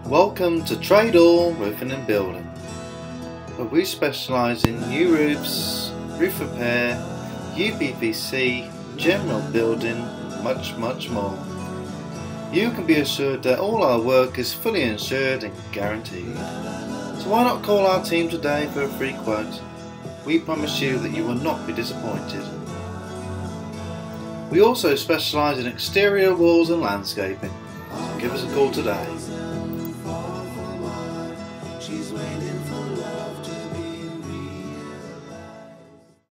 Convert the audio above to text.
Welcome to Tradeall Roofing and Building, where we specialise in new roofs, roof repair, UPVC, general building, much more. You can be assured that all our work is fully insured and guaranteed. So why not call our team today for a free quote? We promise you that you will not be disappointed. We also specialise in exterior walls and landscaping. Give us a call today.